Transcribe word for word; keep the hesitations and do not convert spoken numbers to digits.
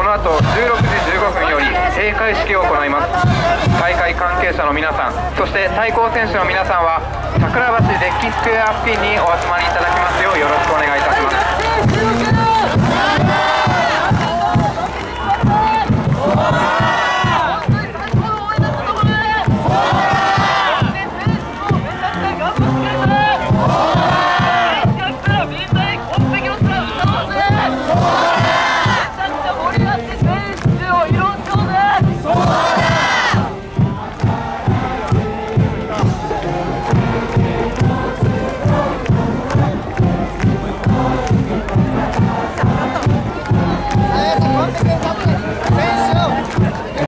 の後じゅうろくじじゅうごふんより閉会式を行います。大会関係者の皆さん、そして対抗選手の皆さんは桜橋デッキスクエア付近にお集まりいただきますようよろしくお願いいたします。